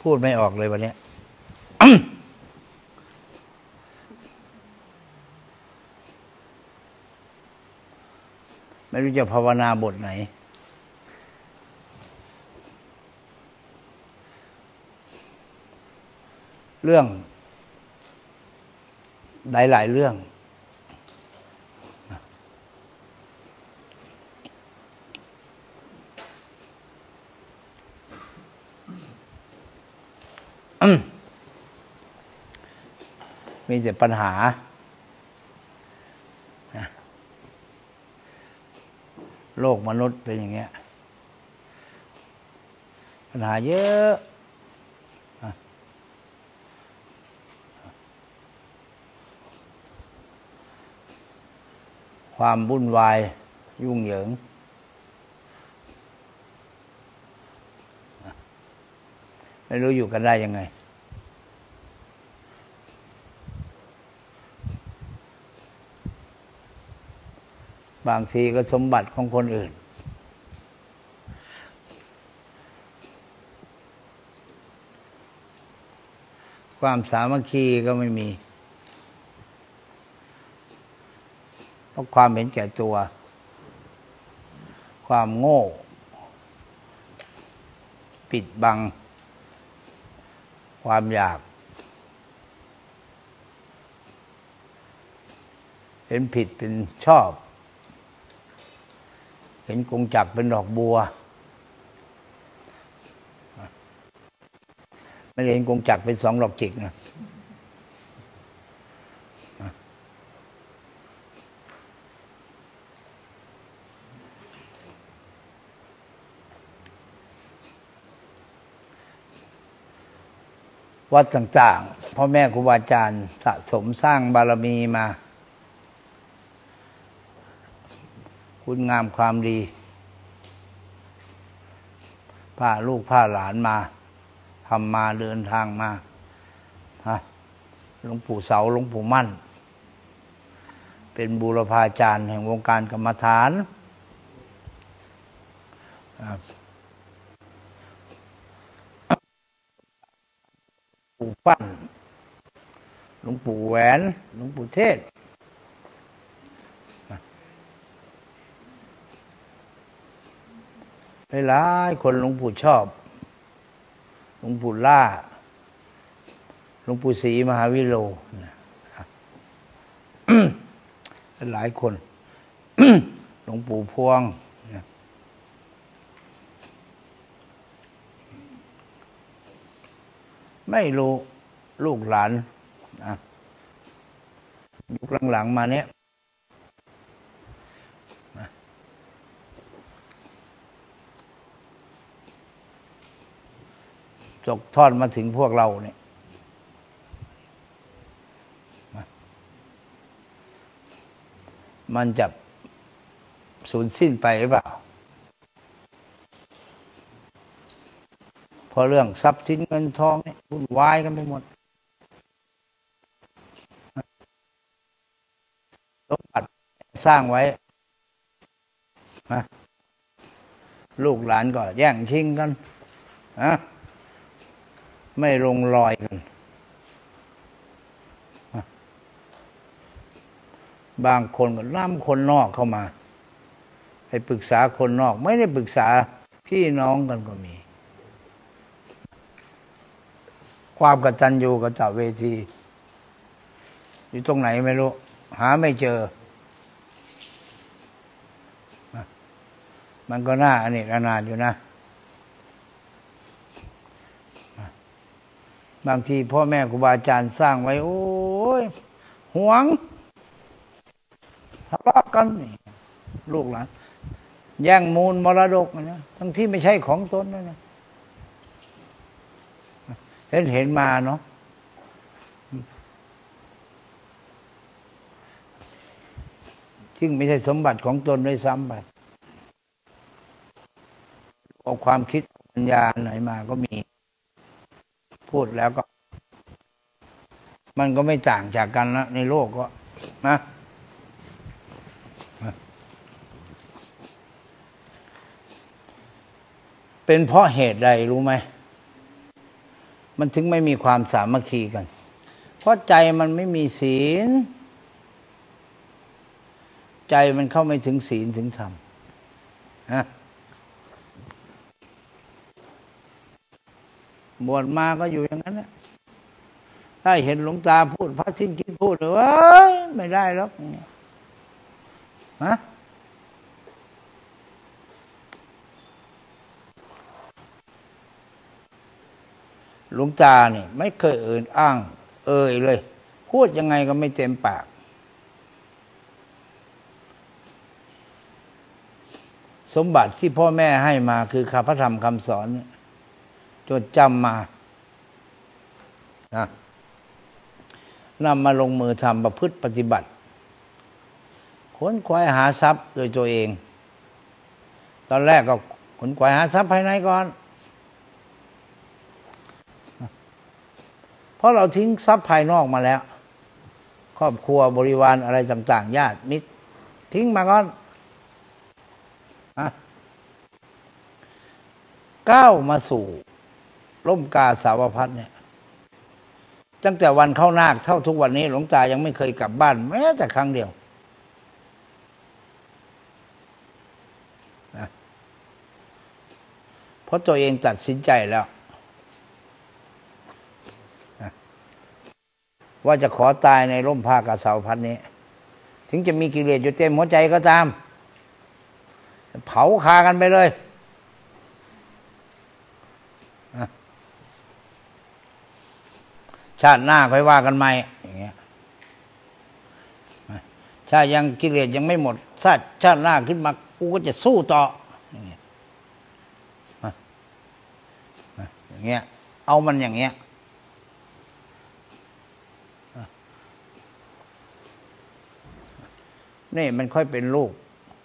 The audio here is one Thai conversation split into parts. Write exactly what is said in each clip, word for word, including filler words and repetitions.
พูดไม่ออกเลยวันนี้ ไม่รู้จะภาวนาบทไหนเรื่องหลายๆเรื่องมีแต่ปัญหาโลกมนุษย์เป็นอย่างเงี้ยปัญหาเยอะความวุ่นวายยุ่งเหยิงไม่รู้อยู่กันได้ยังไงบางทีก็สมบัติของคนอื่นความสามัคคีก็ไม่มีเพราะความเห็นแก่ตัวความโง่ปิดบังความอยากเห็นผิดเป็นชอบเห็นกงจักรเป็นดอกบัวไม่เห็นกงจักรเป็นสองดอกจิกนะวัดต่างๆพ่อแม่ครูบาอาจารย์สะสมสร้างบารมีมาคุณงามความดีพาลูกพาหลานมาทำมาเดินทางมาฮะหลวงปู่เสาหลวงปู่มั่นเป็นบูรพาจารย์แห่งวงการกรรมฐานปู่ปั้นหลวงปู่แหวนหลวงปู่เทศหลายคนหลวงปู่ชอบหลวงปู่ล่าหลวงปู่ศรีมหาวิโรหลายคนหลวงปู่พวงไม่รู้ลูกหลานยุคหลังๆมาเนี้ยตกทอดมาถึงพวกเราเนี่ยมันจะสูญสิ้นไปหรือเปล่าเพราะเรื่องทรัพย์สินเงินทองเนี่ยวุ่นวายกันไปหมดสมบัติสร้างไว้นะลูกหลานก็แย่งชิงกันนะไม่ลงรอยกันบางคนก็นำคนนอกเข้ามาไปปรึกษาคนนอกไม่ได้ปรึกษาพี่น้องกันก็มีความกตัญญูกตเวทีอยู่ตรงไหนไม่รู้หาไม่เจอมันก็น่าอเนกอนาถอยู่นะบางทีพ่อแม่ครูบาอาจารย์สร้างไว้โอ้ยหวงทะเลาะกันลูกหลานแย่งมูลมรดกนะทั้งที่ไม่ใช่ของตนนะเห็นเห็นมาเนาะซึ่งไม่ใช่สมบัติของตนด้วยซ้ำไปเอาความคิดปัญญาไหนมาก็มีพูดแล้วก็มันก็ไม่ต่างจากกันนะในโลกก็นะเป็นเพราะเหตุใดรู้ไหมมันถึงไม่มีความสามัคคีกันเพราะใจมันไม่มีศีลใจมันเข้าไม่ถึงศีลถึงธรรมนะบวชมาก็อยู่อย่างนั้นแหละได้เห็นหลวงตาพูดพระสิ้นคิดพูดเลยว่าไม่ได้หรอกฮะหลวงตาเนี่ยไม่เคยเอ่ยอ้างเอ่ยเลยพูดยังไงก็ไม่เต็มปากสมบัติที่พ่อแม่ให้มาคือคำพระธรรมคำสอนจดจำมานะนำมาลงมือทำประพฤติปฏิบัติค้นคว้าหาทรัพย์โดยตัวเองตอนแรกก็ขนขวายหาทรัพย์ภายในก่อนเพราะเราทิ้งทรัพย์ภายนอกมาแล้วครอบครัวบริวารอะไรต่างๆญาติมิตรทิ้งมาก่อนก้าวมาสู่ร่มกาสาวพัฒน์เนี่ยตั้งแต่วันเข้านาคเท่าทุกวันนี้หลวงตายังไม่เคยกลับบ้านแม้แต่ครั้งเดียวนะเพราะตัวเองตัดสินใจแล้วนะว่าจะขอตายในร่มผ้ากาสาวพัฒน์นี้ถึงจะมีกิเลสอยู่เต็มหัวใจก็ตามเผาคากันไปเลยชาติหน้าค่อยว่ากันใหม่อย่างเงี้ยชาติยังกิเลสยังไม่หมดชาติชาติหน้าขึ้นมากูก็จะสู้ต่ออย่างเงี้ยอย่างเงี้ยเอามันอย่างเงี้ยนี่มันค่อยเป็นลูก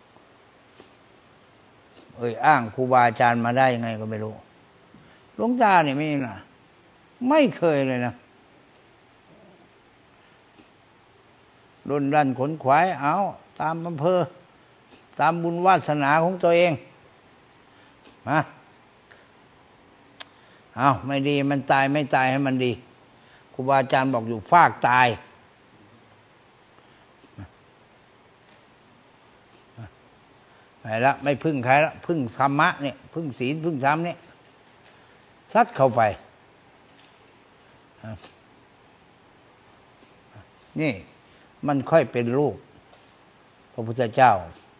เอ่ยอ้างครูบาอาจารย์มาได้ยังไงก็ไม่รู้หลวงตาเนี่ยไม่นะไม่เคยเลยนะรุนรันขนขวายเอาตามอำเภอตามบุญวาสนาของตัวเองมาเอาไม่ดีมันตายไม่ตายให้มันดีครูบาอาจารย์บอกอยู่ฟากตายไปละไม่พึ่งใครละพึ่งธรรมะเนี่ยพึ่งศีลพึ่งธรรมเนี่ยซัดเข้าไปนี่มันค่อยเป็นลูกพระพุทธเจ้า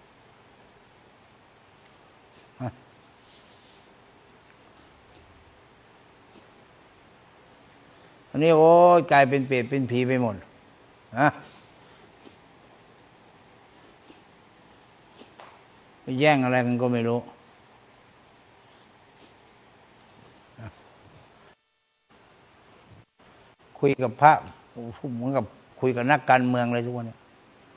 อันนี้โอ้ยกลายเป็นเปรตเป็นผีไปหมดนะไปแย่งอะไรกันก็ไม่รู้คุยกับพระเหมือนกับคุยกับนักการเมืองเลยทุกวันนี้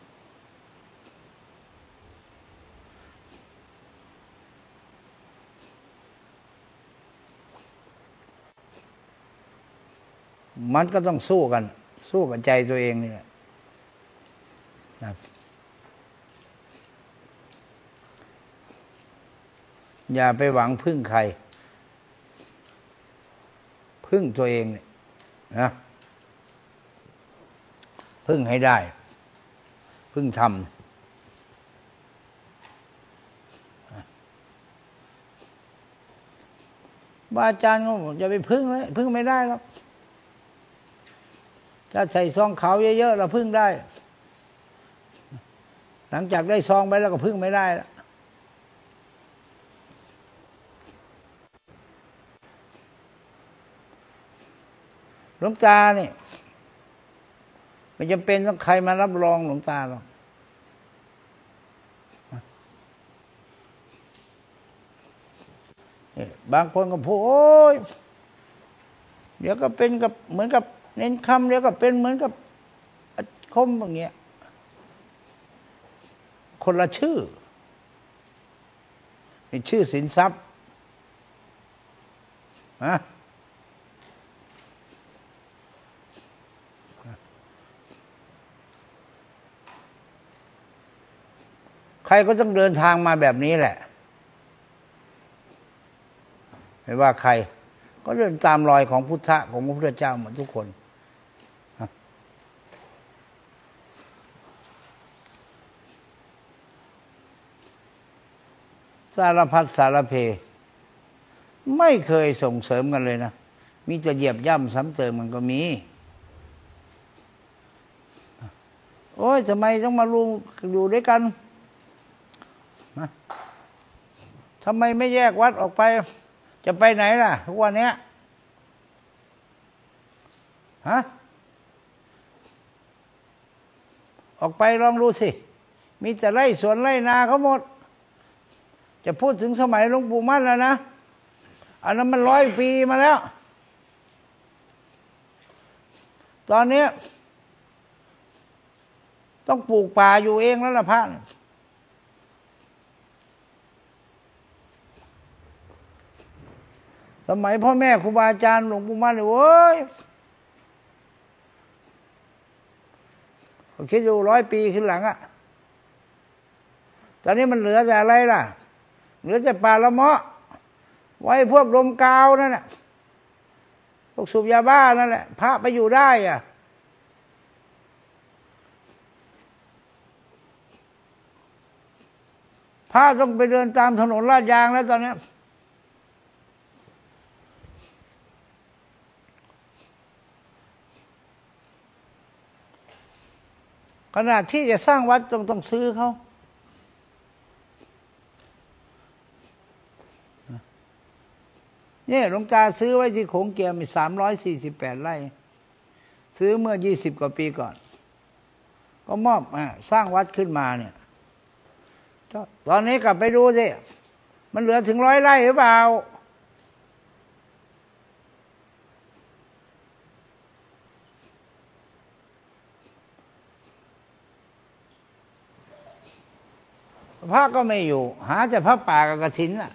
มันก็ต้องสู้กันสู้กับใจตัวเองนี่แหละนะอย่าไปหวังพึ่งใครพึ่งตัวเองเนี่ยนะพึ่งให้ได้พึ่งทำบาอาจารย์ก็บอกอย่าไปพึ่งเลยพึ่งไม่ได้หรอกถ้าใส่ซองขาวเยอะๆเราพึ่งได้หลังจากได้ซองไปแล้วก็พึ่งไม่ได้แล้วหลวงตาเนี่ยไม่จำเป็นต้องใครมารับรองหลวงตาหรอกบางคนก็พูดโอ้ยเดี๋ยวก็เป็นกับเหมือนกับเน้นคำเดี๋ยวก็เป็นเหมือนกับคมอย่างเงี้ยคนละชื่อนี่ชื่อสินทรัพย์นะใครก็ต้องเดินทางมาแบบนี้แหละไม่ว่าใครก็เดินตามรอยของพุทธะของพระพุทธเจ้าหมดทุกคนสารพัดสารเพไม่เคยส่งเสริมกันเลยนะมีจะเหยียบย่ำซ้ำเติมมันก็มีโอ้ยทำไมต้องมาลุงอยู่ด้วยกันทำไมไม่แยกวัดออกไปจะไปไหนล่ะทุกวันนี้ฮะออกไปลองดูสิมีแต่ไร่สวนไร่นาเขาหมดจะพูดถึงสมัยหลวงปู่มั่นแล้วนะอันนั้นมันร้อยปีมาแล้วตอนนี้ต้องปลูกป่าอยู่เองแล้วล่ะพระสมัยพ่อแม่ครูบาอาจารย์หลวงปู่มั่นเลยโว้ยคิดอยู่ร้อยปีขึ้นหลังอะตอนนี้มันเหลือแต่อะไรล่ะเหลือแต่ป่าละเมาะไว้พวกดมกาวนั่นแหละพวกสูบยาบ้านั่นแหละพระไปอยู่ได้อะพระต้องไปเดินตามถนนลาดยางแล้วตอนนี้ขนาดที่จะสร้างวัดต้องต้องซื้อเขาเนี่ยหลวงตาซื้อไว้ที่โขงเกียมมีสามร้อยสี่สิบแปดไร่ซื้อเมื่อยี่สิบกว่าปีก่อนก็มอบอ่าสร้างวัดขึ้นมาเนี่ยตอนนี้กลับไปดูสิมันเหลือถึงร้อยไร่หรือเปล่าพระก็ไม่อยู่หาแต่พระป่ากับกฐินน่ะ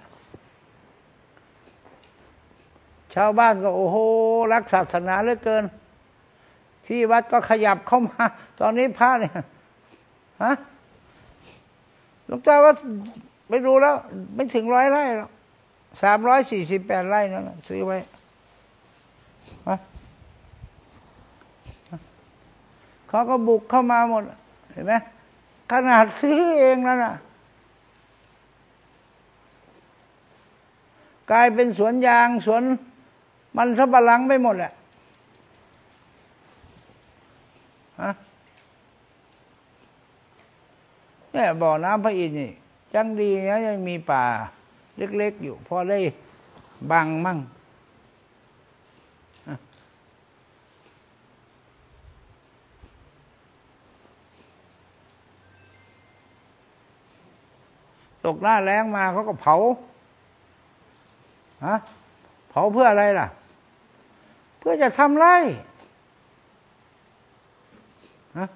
ชาวบ้านก็โอ้โหรักศาสนาเหลือเกินที่วัดก็ขยับเข้ามาตอนนี้พระเนี่ยฮะหลวงตาว่าไปดูแล้วไม่ถึงร้อยไร่หรอกสามร้อยสี่สิบแปดไร่นั่นแหละซื้อไว้ฮะเขาก็บุกเข้ามาหมดเห็นไหมขนาดซื้อเองแล้วนะกลายเป็นสวนยางสวนมันสำปะหลังไปหมดแหละฮะเนี่ยบ่อน้ำพระอินทร์นี่จังดีนะยังมีป่าเล็กๆอยู่พอได้บังมั่งตกหน้าแล้งมาเขาก็เผาฮะเผาเพื่ออะไรล่ะเพื่อจะทำไร่ฮะ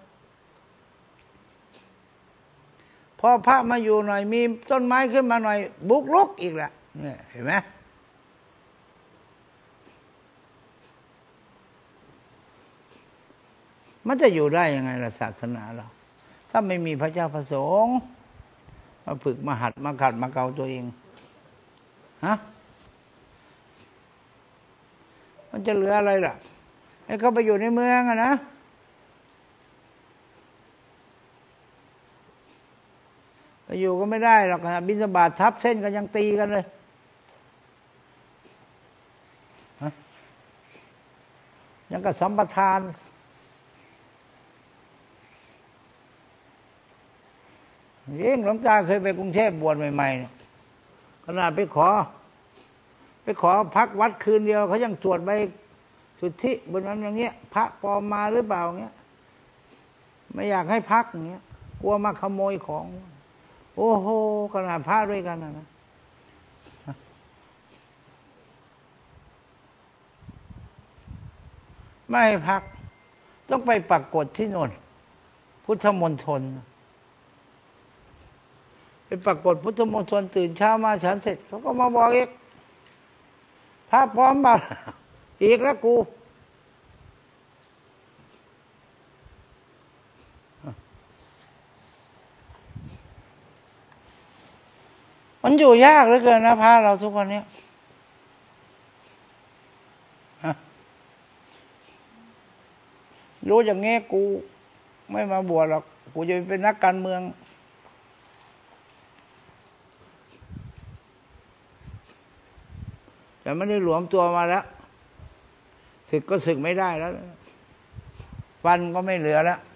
พอพระมาอยู่หน่อยมีต้นไม้ขึ้นมาหน่อยบุกรุกอีกแล้วเนี่ยเห็นไหมมันจะอยู่ได้ยังไงล่ะศาสนาเราถ้าไม่มีพระเจ้าพระสงฆ์มาฝึกมาหัดมาขัดมาเกาตัวเองฮะมันจะเหลืออะไรล่ะให้เขาไปอยู่ในเมืองอะนะไปอยู่ก็ไม่ได้หรอกบิณฑบาตทับเส้นก็ยังตีกันเลยยังกับสัมปทานเองหลวงตาเคยไปกรุงเทพบวชใหม่ๆเนี่ยขนาดไปขอไปขอพักวัดคืนเดียวเขายังตรวจใบสุทธิบนนั้นอย่างเงี้ยพระปลอมมาหรือเปล่าเงี้ยไม่อยากให้พักอย่างเงี้ยกลัวมาขโมยของโอ้โหขนาดพระด้วยกันนะนะไม่ให้พักต้องไปปรากฏที่โน่นพุทธมณฑลไปปรากฏพุทธมณฑลตื่นเช้ามาฉันเสร็จเขาก็มาบอกอีกพระพร้อมมาอีกแล้วกูมันอยู่ยากเหลือเกินนะพระเราทุกวันนี้รู้อย่างงี้กูไม่มาบวชหรอกกูจะเป็นนักการเมืองแต่ไม่ได้หลวมตัวมาแล้วศึกก็ศึกไม่ได้แล้วฟันก็ไม่เหลือแล้ว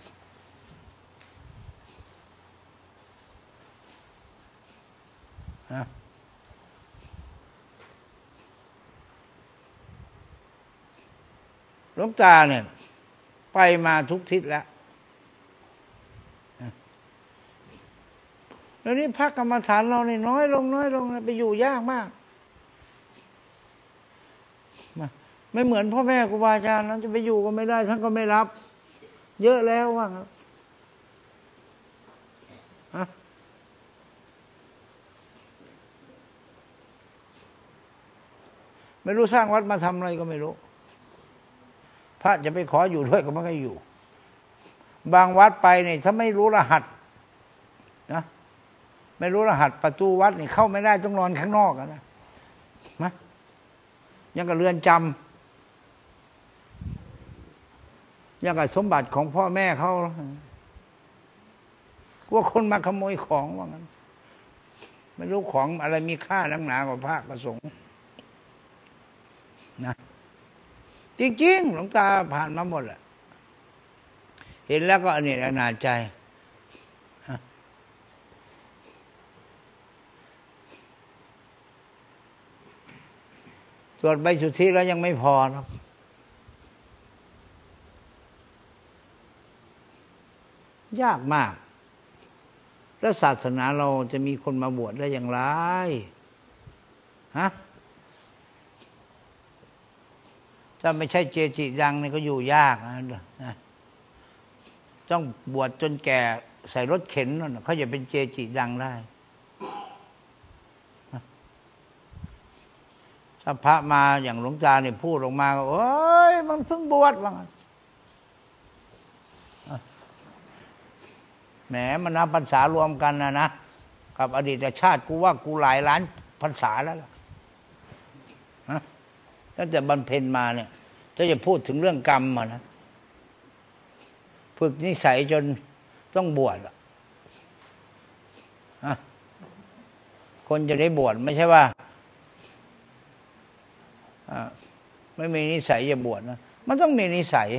หลวงตาเนี่ยไปมาทุกทิศแล้วแล้วนี่พระกรรมฐานเราเนี่ยน้อยลงน้อยลงไปอยู่ยากมากไม่เหมือนพ่อแม่ครูบาอาจารย์นั้นจะไปอยู่ก็ไม่ได้ท่านก็ไม่รับเยอะแล้วว่าครับไม่รู้สร้างวัดมาทำอะไรก็ไม่รู้พระจะไปขออยู่ด้วยก็ไม่ให้อยู่บางวัดไปเนี่ยถ้าไม่รู้รหัสนะไม่รู้รหัสประตูวัดนี่เข้าไม่ได้ต้องนอนข้างนอกนะนะยังกับเรือนจำยังกับสมบัติของพ่อแม่เขากลัวคนมาขโมยของว่างั้นไม่รู้ของอะไรมีค่านักหนากว่าพระกระสงฆ์นะจริงๆหลวงตาผ่านมาหมดแหละเห็นแล้วก็อเนกอนาจใจตรวจใบสุทธิแล้วยังไม่พอนะยากมากแล้วศาสนาเราจะมีคนมาบวชได้อย่างไรฮะถ้าไม่ใช่เจจิดังนี่ก็อยู่ยากนะต้องบวชจนแก่ใส่รถเข็นนั่นเขาจะเป็นเจจิดังได้ถ้าพระมาอย่างหลวงตาเนี่ยพูดออกมาโอ้ยมันเพิ่งบวชว่างั้นแหมมันนับพรรษารวมกันนะนะกับอดีตชาติกูว่ากูหลายล้านพรรษาแล้วล่ะฮะตั้งแต่บรรเพ็ญมาเนี่ยถ้าจะพูดถึงเรื่องกรรมมานะฝึกนิสัยจนต้องบวชอ่ะคนจะได้บวชไม่ใช่ว่าไม่มีนิสัยจะบวชนะมันต้องมีนิสัย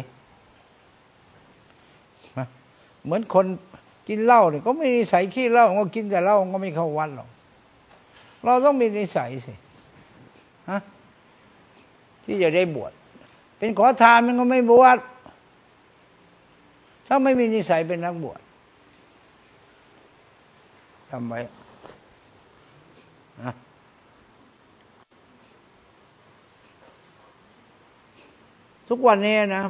เหมือนคนกินเหล้าเนี่ยก็ไม่มีนิสัยขี้เหล้าก็กินแต่เหล้าก็ไม่เข้าวัดหรอกเราต้องมีนิสัยสิฮะที่จะได้บวชเป็นขอทานมันก็ไม่บวชถ้าไม่มีนิสัยเป็นนักบวชทำไว้นะทุกวันนี้นะ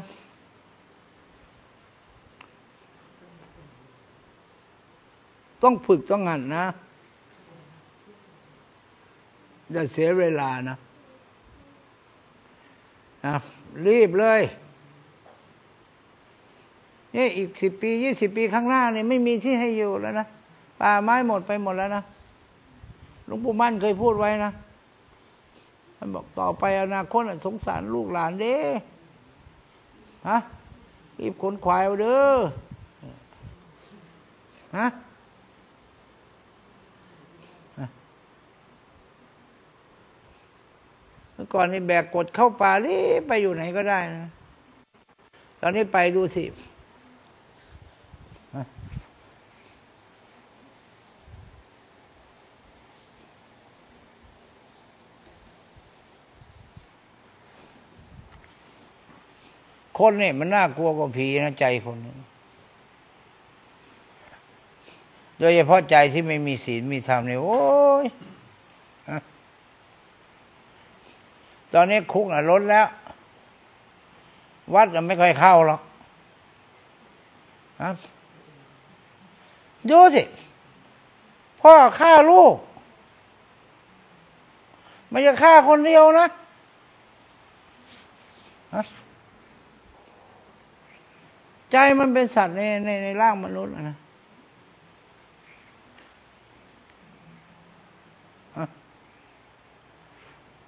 ต้องฝึกต้องหัดนะอย่าเสียเวลานะนะรีบเลยนี่อีกสิบปียี่สิบปีข้างหน้านี่ไม่มีที่ให้อยู่แล้วนะป่าไม้หมดไปหมดแล้วนะหลวงปู่มั่นเคยพูดไว้นะท่านบอกต่อไปอนาคตสงสารลูกหลานเด้ฮะรีบขนขวายเอาเด้อฮะเมื่อก่อนนี่แบกกดเข้าป่ารีบไปอยู่ไหนก็ได้นะตอนนี้ไปดูสิคนเนี่ยมันน่ากลัวกว่าผีนะใจคนนี้โดยเฉพาะใจที่ไม่มีศีลมีธรรมเนี่ยโอ้ยตอนนี้คุกน่ะล้นแล้ววัดน่ะไม่ค่อยเข้าหรอกดูสิพ่อฆ่าลูกไม่จะฆ่าคนเดียวนะใจมันเป็นสัตว์ในในในร่างมนุษย์นะ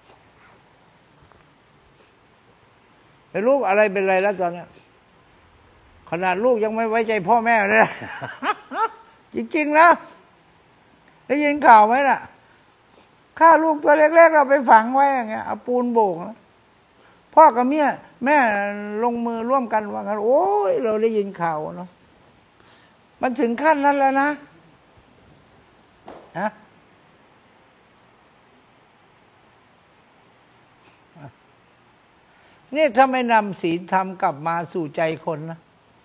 ไม่รู้อะไรเป็นอะไรแล้วตอนนี้ขนาดลูกยังไม่ไว้ใจพ่อแม่เลย จริงๆนะได้ยินข่าวไหมล่ะฆ่าลูกตัวเล็กๆเราไปฝังไว้อย่างเงี้ยเอาปูนโบกนะพ่อกับเมียแม่ลงมือร่วมกันว่ากันโอ้ยเราได้ยินข่าวเนาะมันถึงขั้นนั้นแล้วนะฮะนี่ถ้าไม่นำศีลธรรมกลับมาสู่ใจคนนะ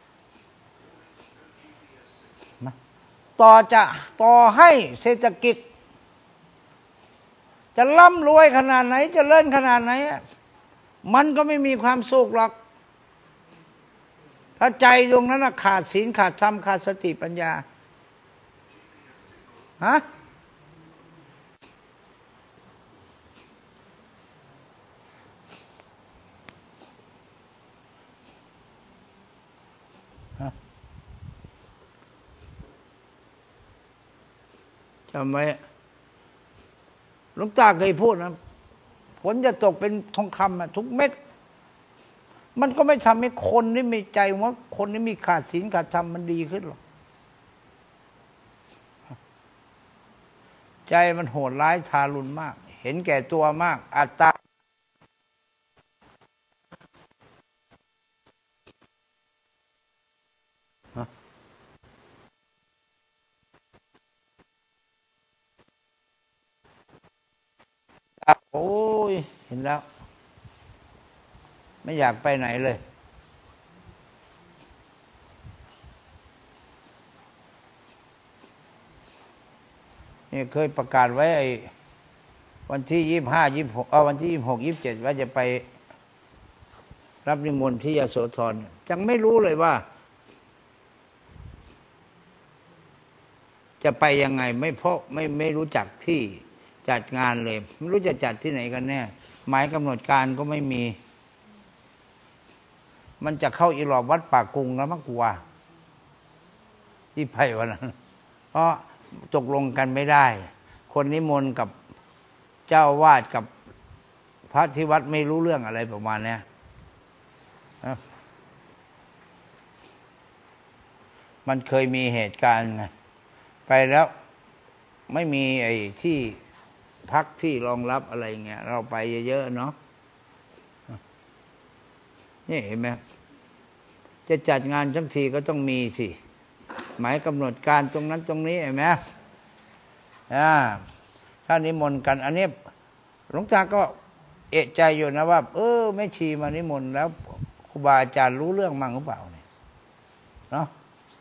ต่อจะต่อให้เศรษฐกิจจะร่ำรวยขนาดไหนจะเลื่อนขนาดไหนมันก็ไม่มีความสุขหรอกถ้าใจตรงนั้นขาดศีลขาดธรรมขาดสติปัญญาฮะจำไว้หลวงตาเคยพูดนะฝนจะตกเป็นทองคำอะทุกเม็ดมันก็ไม่ทำให้คนที่มีใจว่าคนที่มีขาดศีลขาดธรรมมันดีขึ้นหรอกใจมันโหดร้ายทารุณมากเห็นแก่ตัวมากอัตตาโอ้ยเห็นแล้วไม่อยากไปไหนเลยนี่เคยประกาศไว้ไอ้วันที่ยี่สิบห้ายี่สิบหกเอาวันที่ยี่สิบหกยี่สิบเจ็ดว่าจะไปรับนิมนต์ที่ยโสธรยังไม่รู้เลยว่าจะไปยังไงไม่เพราะไม่ไม่รู้จักที่จัดงานเลยไม่รู้จะจัดที่ไหนกันแน่หมายกำหนดการก็ไม่มีมันจะเข้าอีหลอบวัดป่ากุงแล้วมั้งกว่าที่ไปวันนั้นเพราะตกลงกันไม่ได้คนนิมนต์กับเจ้าวาดกับพระที่วัดไม่รู้เรื่องอะไรประมาณนี้มันเคยมีเหตุการณ์ไปแล้วไม่มีไอ้ที่พักที่รองรับอะไรเงี้ยเราไปเยอะๆเนาะนี่เห็นไหมจะจัดงานทั้งทีก็ต้องมีสิหมายกำหนดการตรงนั้นตรงนี้เห็นไหมอ่าถ้านิมนต์กันอันนี้หลวงตาก็เอะใจอยู่นะว่าเออไม่ชีมานิมนต์แล้วครูบาอาจารย์รู้เรื่องมั่งหรือเปล่าเนี่ยเนาะ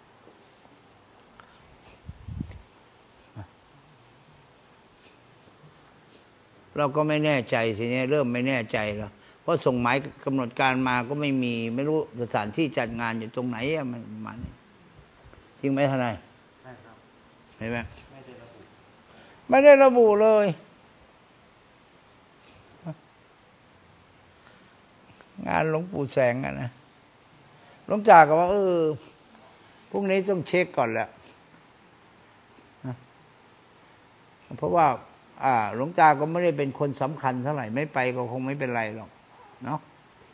เราก็ไม่แน่ใจทีนี้เริ่มไม่แน่ใจแล้วเพราะส่งหมายกำหนดการมาก็ไม่มีไม่รู้สถานที่จัดงานอยู่ตรงไหนอะมันมันจริงไหมทนายใช่ครับเห็นไหมไม่ได้ระบุไม่ได้ระบุเลยงานหลวงปู่แสงอะนะหลวงตาก็ว่าเออพรุ่งนี้ต้องเช็คก่อนแหละเพราะว่าอ่าหลวงตาก็ไม่ได้เป็นคนสำคัญเท่าไหร่ไม่ไปก็คงไม่เป็นไรหรอกเนาะ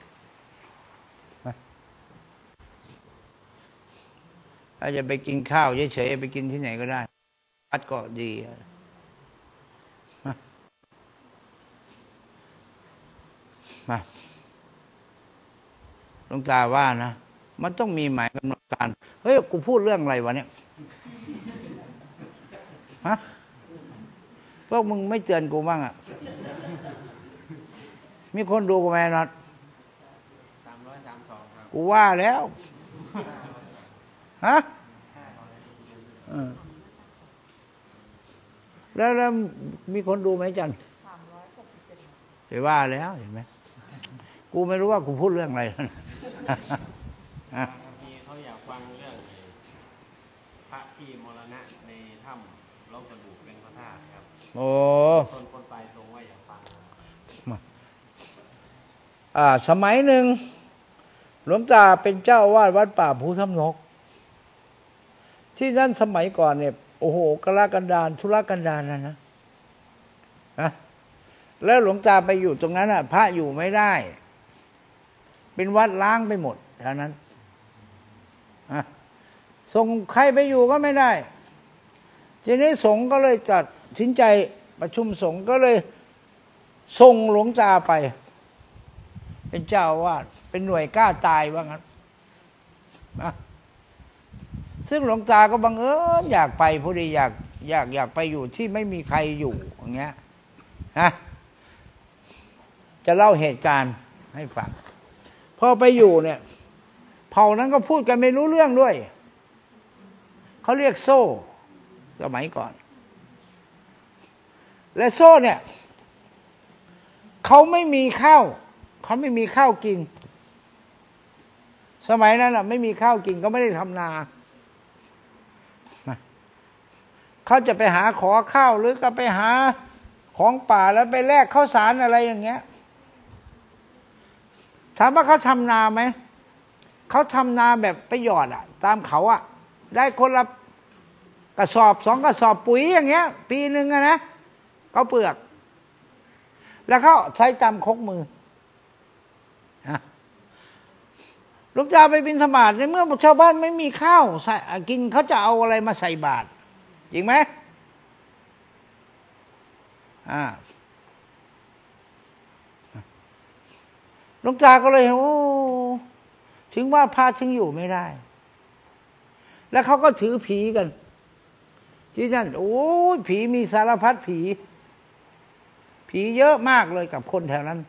ถ้าจะไปกินข้าวเฉยๆไปกินที่ไหนก็ได้วัดก็ดีมาหลวงตาว่านะมันต้องมีหมายกำหนดการเฮ้ยกูพูดเรื่องอะไรวะเนี่ยฮะพวกมึงไม่เตือนกูบ้างอ่ะมีคนดูกูไหมน็อตสามร้อยสามสองครับกูว่าแล้วฮะแล้วแล้วมีคนดูไหมจันสามร้อยหกสิบเจ็ดเห็นว่าแล้วเห็นไหมกูไม่รู้ว่ากูพูดเรื่องอะไรบางทีเขาอยากฟังเรื่องพระที่มรณะในถ้ำลบกระดูกเป็นพระธาตุครับโอ้คนคนตายตรงว่าอยากฟังอ่าสมัยหนึ่งหลวงตาเป็นเจ้าวาดวัดป่าภูถ้ำนกที่นั่นสมัยก่อนเนี่ยโอ้โหกระกันดารธุรกันดารนะนะนะแล้วหลวงตาไปอยู่ตรงนั้นอ่ะพระอยู่ไม่ได้เป็นวัดล้างไปหมดเท่านั้นส่งใครไปอยู่ก็ไม่ได้ทีนี้สงฆ์ก็เลยจัดสินใจประชุมสงฆ์ก็เลยส่งหลวงตาไปเป็นเจ้าอาวาสเป็นหน่วยกล้าตายว่างั้นนะซึ่งหลวงตาก็บังเอิญอยากไปพอดีอยากอยากอยากไปอยู่ที่ไม่มีใครอยู่อย่างเงี้ยนะจะเล่าเหตุการณ์ให้ฟังพอไปอยู่เนี่ยเผ่านั้นก็พูดกันไม่รู้เรื่องด้วยเขาเรียกโซ่สมัยก่อนและโซ่เนี่ยเขาไม่มีข้าวเขาไม่มีข้าวกินสมัยนั้นอ่ะไม่มีข้าวกินก็ไม่ได้ทำนาเขาจะไปหาขอข้าวหรือก็ไปหาของป่าแล้วไปแลกข้าวสารอะไรอย่างเงี้ยถามว่าเขาทำนาไหมเขาทำนาแบบไปหยอดอ่ะตามเขาอ่ะได้คนละกระสอบสองกระสอบปุ๋ยอย่างเงี้ยปีหนึ่งอะนะเขาเปลือกแล้วเขาใช้ตำคกมือหลวงตาไปบิณฑบาตในเมื่อชาวบ้านไม่มีข้าวใส่กินเขาจะเอาอะไรมาใส่บาตรจริงไหมอ่าหลวงตาก็เลยโอ้ถึงว่าพระถึงอยู่ไม่ได้แล้วเขาก็ถือผีกันที่นั่นโอ้ยผีมีสารพัดผีผีเยอะมากเลยกับคนแถวนั้น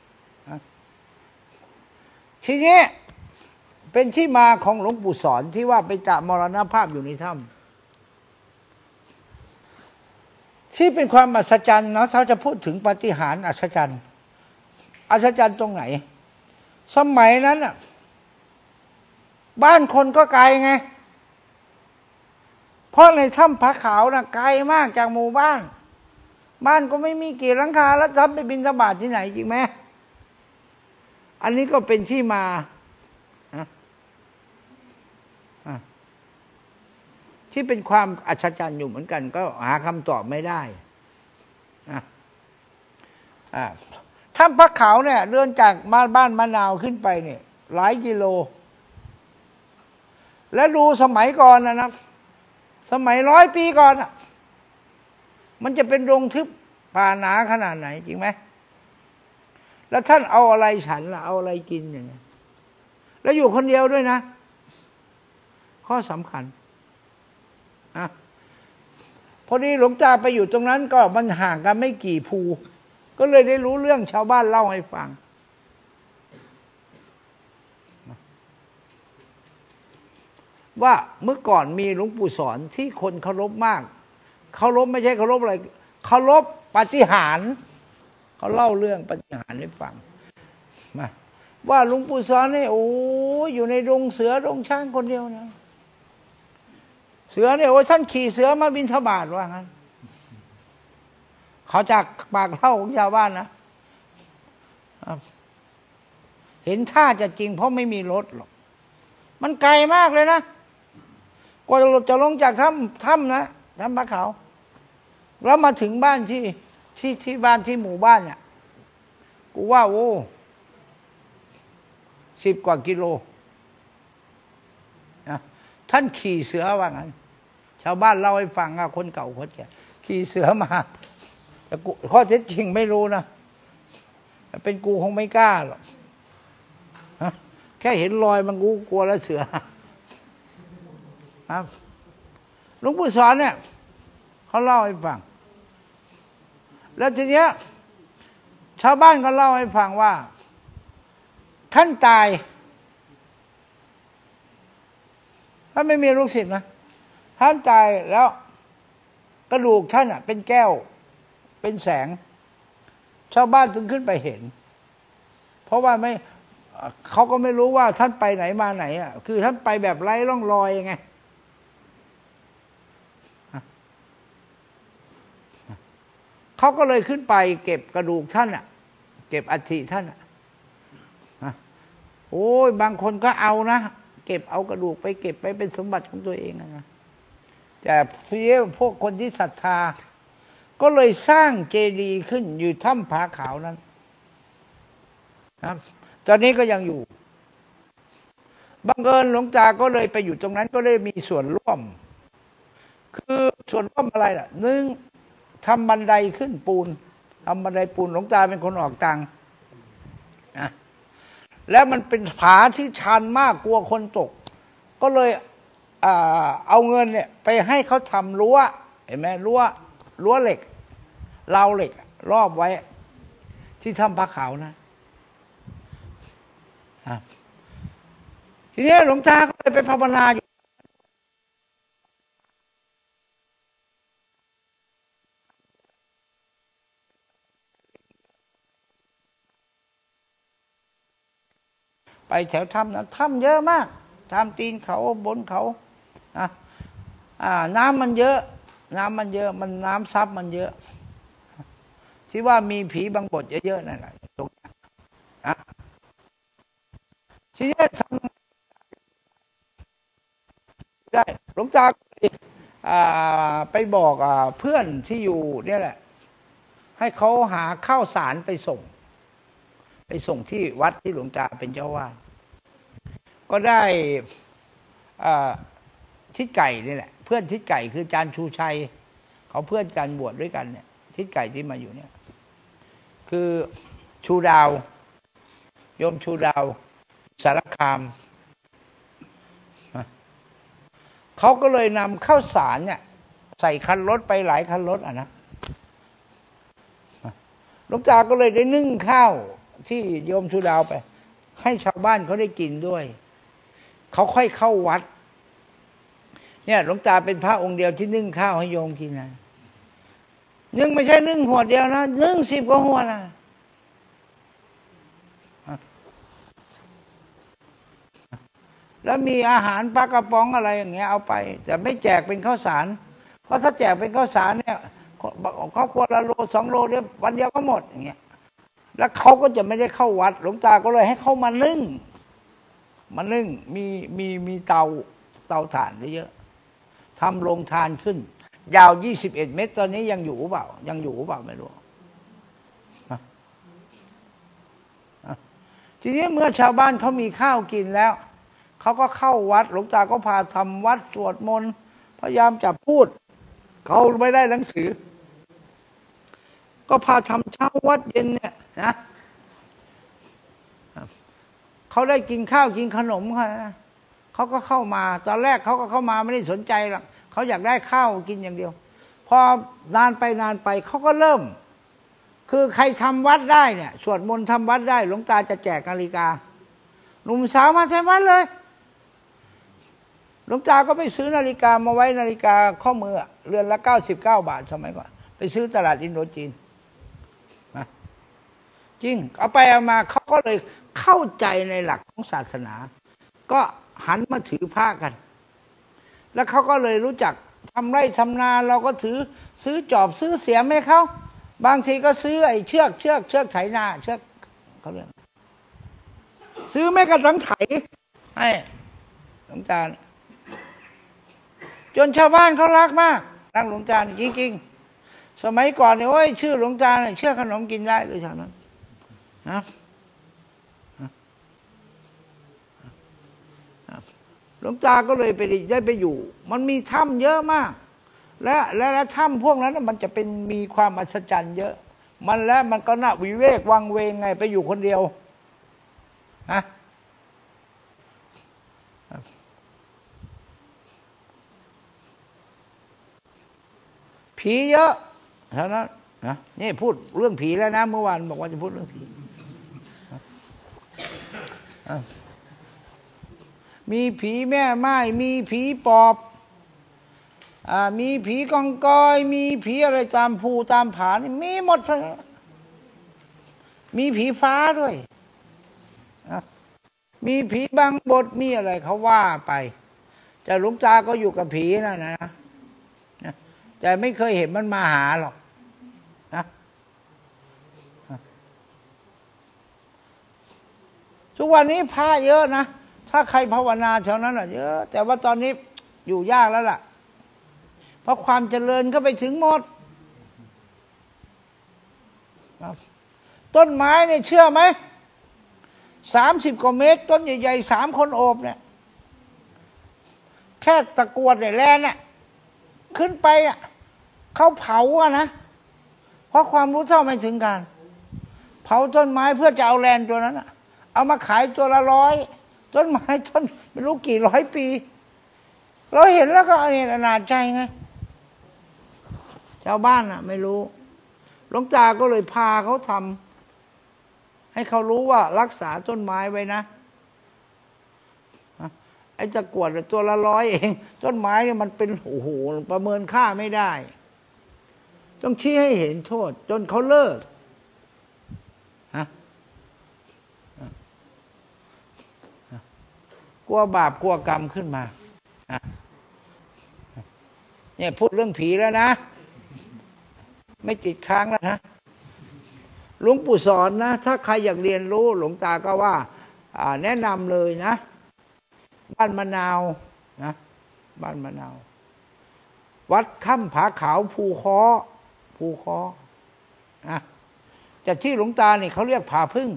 ทีนี้เป็นที่มาของหลวงปู่สอนที่ว่าไปจะมรณภาพอยู่ในถ้ำที่เป็นความอัศจรรย์เนาะเขาจะพูดถึงปาฏิหาริย์อัศจรรย์อัศจรรย์ตรงไหนสมัยนั้นอ่ะบ้านคนก็ไกลไงเพราะในถ้ำผาขาวน่ะไกลมากจากหมู่บ้านบ้านก็ไม่มีกี่หลังคาแล้วทำไปบิณฑบาตที่ไหนจริงไหมอันนี้ก็เป็นที่มาที่เป็นความอัศจรรย์อยู่เหมือนกันก็หาคำตอบไม่ได้ถ้ำผาขาวเนี่ยเดินจากมาบ้านมะนาวขึ้นไปเนี่ยหลายกิโลแล้วดูสมัยก่อนนะนะสมัยร้อยปีก่อนอ่ะมันจะเป็นดงทึบป่าหนาขนาดไหนจริงไหมแล้วท่านเอาอะไรฉันล่ะเอาอะไรกินอย่างเงี้ยแล้วอยู่คนเดียวด้วยนะข้อสำคัญอ่ะพอดีหลวงตาไปอยู่ตรงนั้นก็มันห่างกันไม่กี่ภูก็เลยได้รู้เรื่องชาวบ้านเล่าให้ฟังว่าเมื่อก่อนมีหลวงปู่สอนที่คนเคารพมากเคารพไม่ใช่เคารพอะไรเคารพปาฏิหาริย์เขาเล่าเรื่องปาฏิหาริย์ให้ฟังมาว่าหลวงปู่สอนนี่โอ้อยู่ในดงเสือดงช้างคนเดียวนะเสือเนี่ยโอ้ท่านขี่เสือมาบิณฑบาตว่างั้นเขาจากปากเล่าของชาวบ้านนะเห็นท่าจะจริงเพราะไม่มีรถหรอกมันไกลมากเลยนะกว่าจะลงจากถ้ำถ้ำนะถ้ำผาขาวแล้วมาถึงบ้านที่ที่ที่บ้านที่หมู่บ้านเนี่ยกูว่าโอ้สิบกว่ากิโลนะท่านขี่เสือว่างั้นชาวบ้านเล่าให้ฟังอะคนเก่าคนแก่ขี่เสือมาแต่กูข้อเท็จจริงไม่รู้นะเป็นกูคงไม่กล้าหรอกแค่เห็นรอยมันกูกลัวแล้วเสือครับหลวงปู่สอนเนี่ยเขาเล่าให้ฟังแล้วทีเนี้ยชาวบ้านก็เล่าให้ฟังว่าท่านตายถ้าไม่มีลูกศิษย์นะท่านตายแล้วกระดูกท่านอ่ะเป็นแก้วเป็นแสงชาวบ้านถึงขึ้นไปเห็นเพราะว่าไม่เขาก็ไม่รู้ว่าท่านไปไหนมาไหนอ่ะคือท่านไปแบบไร้ร่องรอยไงเขาก็เลยขึ้นไปเก็บกระดูกท่านอ่ะเก็บอัฐิท่านอ่ะโอ้ยบางคนก็เอานะเก็บเอากระดูกไปเก็บไปเป็นสมบัติของตัวเองนะแต่เพื่อพวกคนที่ศรัทธาก็เลยสร้างเจดีย์ขึ้นอยู่ถ้ำผาขาวนั้นนะตอนนี้ก็ยังอยู่บังเอิญหลวงตาก็เลยไปอยู่ตรงนั้นก็เลยมีส่วนร่วมคือส่วนร่วมอะไรล่ะหนึ่งทำบันไดขึ้นปูนทำบันไดปูนหลวงตาเป็นคนออกตังค์นะแล้วมันเป็นผาที่ชันมากกลัวคนตกก็เลยเอาเงินเนี่ยไปให้เขาทำรั้วเห็นไหมรั้วรั้วเหล็กราวเหล็กรอบไว้ที่ถ้ำพระขาวนะทีนี้หลวงตาก็เลยไปภาวนาอยู่ไปแถวถ้ำนะถ้ำเยอะมากถ้ำตีนเขาบนเขาอ่ะอ่าน้ำมันเยอะน้ำมันเยอะมันน้ำซับมันเยอะที่ว่ามีผีบางบทเยอะๆนั่นแหละตรงนี้อ่ะทีนี้ทำได้หลวงตาไปบอกเพื่อนที่อยู่เนี่ยแหละให้เขาหาข้าวสารไปส่งไปส่งที่วัดที่หลวงตาเป็นเจ้าวาดก็ได้ทิศไก่นี่แหละเพื่อนทิศไก่คืออาจารย์ชูชัยเขาเพื่อนกันบวชด้วยกันเนี่ยทิศไก่ที่มาอยู่เนี่ยคือชูดาวโยมชูดาวสารคามเขาก็เลยนำข้าวสารเนี่ยใส่คันรถไปหลายคันรถอ่ะนะหลวงตาก็เลยได้นึ่งข้าวที่โยมชูดาวไปให้ชาวบ้านเขาได้กินด้วยเขาค่อยเข้าวัดเนี่ยหลวงตาเป็นพระองค์เดียวที่นึ่งข้าวให้โยมกินนะนึ่งไม่ใช่นึ่งหัวเดียวนะนึ่งสิบกว่าหัวนะแล้วมีอาหารปลากระป๋องอะไรอย่างเงี้ยเอาไปแต่ไม่แจกเป็นข้าวสารเพราะถ้าแจกเป็นข้าวสารเนี่ยครอบครัวละโลสองโลเนี่ยวันเดียวก็หมดอย่างเงี้ยแล้วเขาก็จะไม่ได้เข้าวัดหลวงตาก็เลยให้เขามานึ่งมานึ่งมีมีมีเตาเตาถ่านเยอะทำโรงทานขึ้นยาวยี่สิบเอ็ดเมตรตอนนี้ยังอยู่เปล่ายังอยู่เปล่าไม่รู้ทีนี้เมื่อชาวบ้านเขามีข้าวกินแล้วเขาก็เข้าวัดหลวงตาก็พาทำวัดสวดมนต์พยายามจะพูดเขาไม่ได้หนังสือก็พาทำเช้าวัดเย็นเนี่ยนะเขาได้กินข้าวกินขนมเขานะเขาก็เข้ามาตอนแรกเขาก็เข้ามาไม่ได้สนใจหรอกเขาอยากได้ข้าวกินอย่างเดียวพอนานไปนานไปเขาก็เริ่มคือใครทำวัดได้เนี่ยสวดมนต์ทำวัดได้หลวงตาจะแจกนาฬิกาหนุ่มสาวมาใช้วัดเลยหลวงตาก็ไปซื้อนาฬิกามาไว้นาฬิกาข้อมือเรือนละเก้าสิบเก้าบาทสมัยก่อนไปซื้อตลาดอินโดจีนจริงเอาไปเอามาเขาก็เลยเข้าใจในหลักของศาสนาก็หันมาถือผ้ากันแล้วเขาก็เลยรู้จักทำไร่ทำนาเราก็ถือซื้อจอบซื้อเสียมให้เขาบางทีก็ซื้อไอ้เชือกเชือกเชือกไถนาเชือกเขาเรียกซื้อแม่กระสังไถให้หลวงตาจนชาวบ้านเขารักมากรักหลวงตาจริงๆสมัยก่อนเนี่ยโอ้ยชื่อหลวงตาเนี่ยเชื่อขนมกินได้เลยชาวนั้นนะหลวงตาก็เลยไปได้ไปอยู่มันมีถ้ำเยอะมากและและและถ้ำพวกนั้นมันจะเป็นมีความอัศจรรย์เยอะมันและมันก็น่าวิเวกวังเวงไงไปอยู่คนเดียวฮะผีเยอะเท่านั้นนะนี่พูดเรื่องผีแล้วนะเมื่อวานบอกว่าจะพูดเรื่องผีมีผีแม่ไม้มีผีปอบอ่ามีผีกองกอยมีผีอะไรตามภูตามผานี่มีหมดทั้งมีผีฟ้าด้วยมีผีบางบทมีอะไรเขาว่าไปแต่หลวงตาก็อยู่กับผีนั่นนะแต่ไม่เคยเห็นมันมาหาหรอกนะทุกวันนี้พระเยอะนะถ้าใครภาวนาแถวนั้นอ่ะเยอะแต่ว่าตอนนี้อยู่ยากแล้วล่ะเพราะความเจริญก็ไปถึงหมดต้นไม้เนี่ยเชื่อไหมสามสิบกว่าเมตรต้นใหญ่ๆสามคนโอบเนี่ยค่ตะกรวดเนี่ยแลนน่ะขึ้นไปอ่ะเขาเผาอะนะเพราะความรู้เท่าไม่ถึงการเผาต้นไม้เพื่อจะเอาแลนตัวนั้นอ่ะเอามาขายตัวละร้อยต้นไม้ต้นไม่รู้กี่ร้อยปีเราเห็นแล้วก็อันนี้อนาจใจไงชาวบ้านอ่ะไม่รู้หลวงตาก็เลยพาเขาทำให้เขารู้ว่ารักษาต้นไม้ไว้นะไอ้ตะกรวดตัวละร้อยเองต้นไม้เนี่ยมันเป็นโอ้โหประเมินค่าไม่ได้ต้องชี้ให้เห็นโทษจนเขาเลิกฮะกลัวบาปกลัวกรรมขึ้นมาเนี่ยพูดเรื่องผีแล้วนะไม่ติดค้างแล้วนะหลวงปู่สอนนะถ้าใครอยากเรียนรู้หลวงตาก็ว่าแนะนำเลยนะบ้านมะนาวนะบ้านมะนาววัดถ้ำผาขาวภูค้อภูค้อนะแต่ที่หลวงตาเนี่ยเขาเรียกผาพึ่ง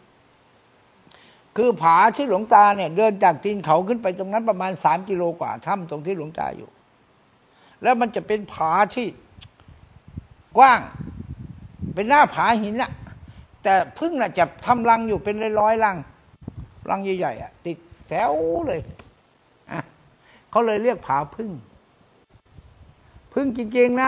คือผาที่หลวงตาเนี่ยเดินจากตีนเขาขึ้นไปตรงนั้นประมาณสามกิโลกว่าถ้ำตรงที่หลวงตาอยู่แล้วมันจะเป็นผาที่กว้างเป็นหน้าผาหินน่ะแต่พึ่งน่ะจะทำรังอยู่เป็นร้อยๆรังรังใหญ่ๆอ่ะติดแถวเลยอ่ะเขาเลยเรียกผาพึ่งพึ่งจริงๆนะ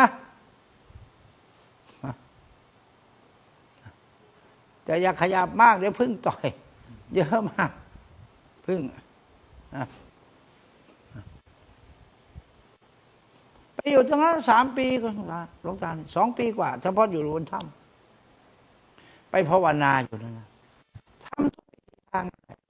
แต่อย่าขยับมากเดี๋ยวพึ่งต่อยเยอะมากพึ่งไปอยู่ตรงนั้นสามปีก็หลวงตาสองปีกว่าเฉพาะอยู่บนถ้ำไปภาวนาอยู่นั่นนะทำทุกทาง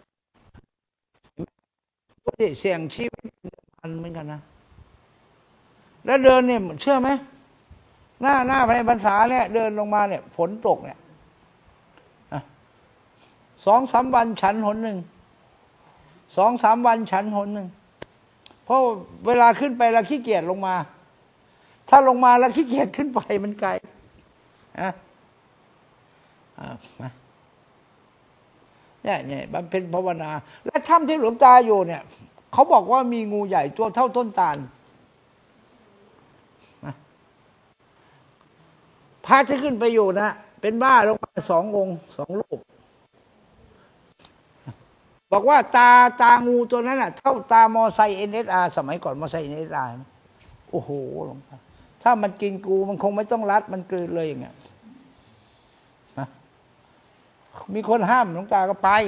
ก็ได้เสี่ยงชีวิตมันเหมือนกันนะแล้วเดินเนี่ยเชื่อไหมหน้าหน้าภายในพรรษาเนี่ยเดินลงมาเนี่ยฝนตกเนี่ยสองสามวันฉันหนหนึ่งสองสามวันฉันหนหนึ่งเพราะเวลาขึ้นไปเราขี้เกียจลงมาถ้าลงมาแล้วขี้เกียจขึ้นไปมันไกลอ่ะเนี่ยเนี่ยมันเป็นภาวนาและถ้ำที่หลวงตาอยู่เนี่ยเขาบอกว่ามีงูใหญ่ตัวเท่าต้นตาลพระที่ขึ้นไปอยู่นะเป็นบ้าลงมาสององค์สองลูกบอกว่าตาตางูตัวนั้นน่ะเท่าตามอไซค์ เอ็น เอส อาร์ สมัยก่อนมอไซค์ เอ็น เอส อาร์ โอ้โหหลวงตาถ้ามันกินกูมันคงไม่ต้องรัดมันกลืนเลยอย่างเงี้ยมีคนห้ามหลวงตาก็ไป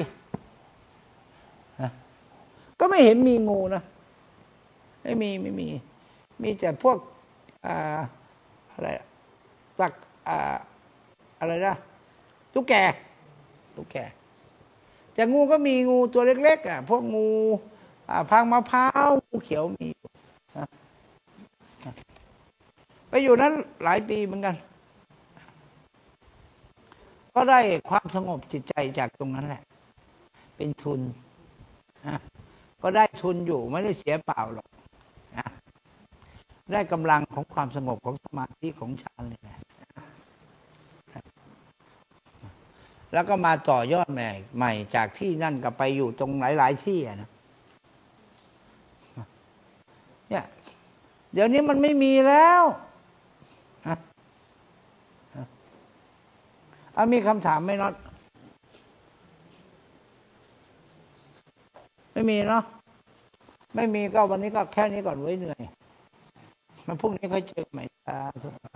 ก็ไม่เห็นมีงูนะไม่มีไม่มีมีแต่พวกอ่าอะไรตักอ่าอะไรนะตุ๊กแกตุ๊กแกแต่งูก็มีงูตัวเล็กๆอ่ะพวกงูพางมะพร้าวงูเขียวมีไปอยู่นั้นหลายปีเหมือนกันก็ได้ความสงบจิตใจจากตรงนั้นแหละเป็นทุนก็ได้ทุนอยู่ไม่ได้เสียเปล่าหรอกได้กำลังของความสงบของสมาธิของฌานเลยนะแล้วก็มาต่อยอดใหม่ใหม่จากที่นั่นก็ไปอยู่ตรงหลายๆที่นะเนี่ยเดี๋ยวนี้มันไม่มีแล้วเอามีคำถามไหมน็อตไม่มีเนาะไม่มีก็วันนี้ก็แค่นี้ก่อนไว้เหนื่อยมาพรุ่งนี้ค่อยเจอใหม่ครับ